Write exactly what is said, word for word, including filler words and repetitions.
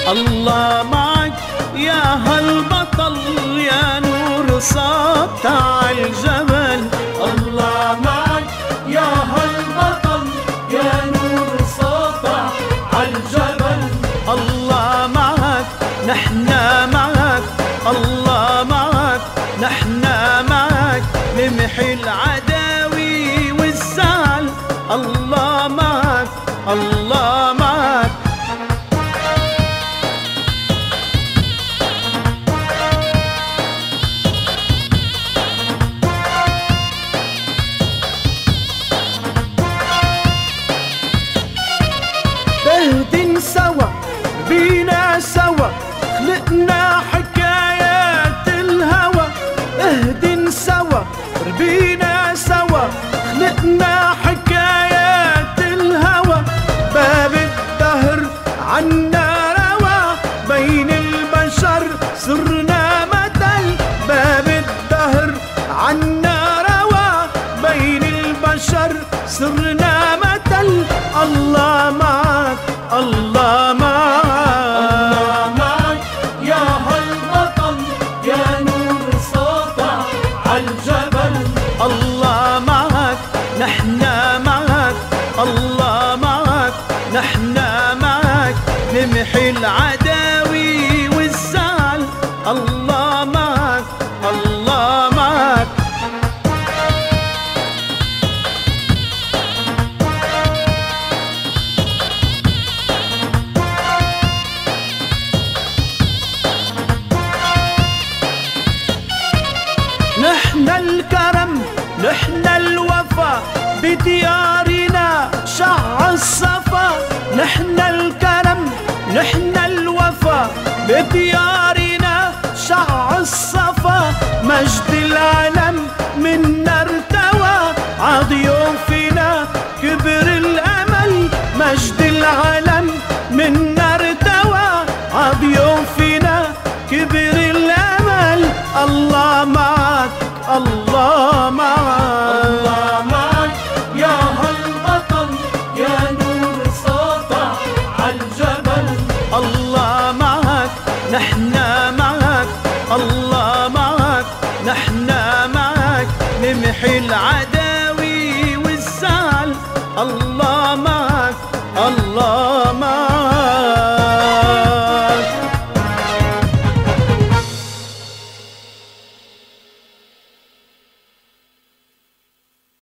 الله معك يا هالبطل يا نور ساطع الجبل. الله معك يا هالبطل يا نور ساطع الجبل. الله معك نحنا معك، الله معك نحنا معك، نمحي العداوي والزعل. الله معك الله معك. بهدن سوا بينا سوا خلقنا حكايات الهوى. اهدن سوا ربينا سوا خلقنا حكايات الهوى. باب الدهر عنا روا بين البشر صرنا مثل. باب الدهر عنا روا بين البشر صرنا مثل. الله معك الله معك. الله معك يا هالبطل يا نور ساطع عالجبل. الله معك نحنا معك، الله معك نحنا معك، نمحي العداوي والزعل. الله معك الله معك. نحن الكرم نحن الوفا بديارنا شع الصفا. نحن الكرم نحن الوفا بديارنا